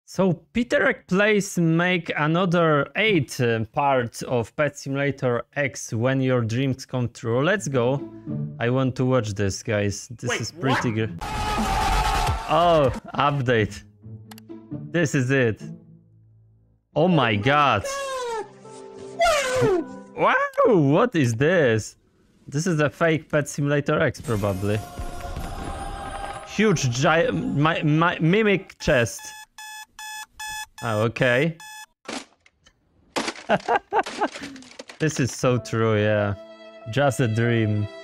So PietrekPlays make another 8 parts of Pet Simulator X when your dreams come true. Let's go. I want to watch this, guys. This is pretty good. Oh, update. This is it. Oh my god. Wow, what is this? This is a fake Pet Simulator X, probably. Huge giant mimic chest. Oh, okay. This is so true, yeah. Just a dream.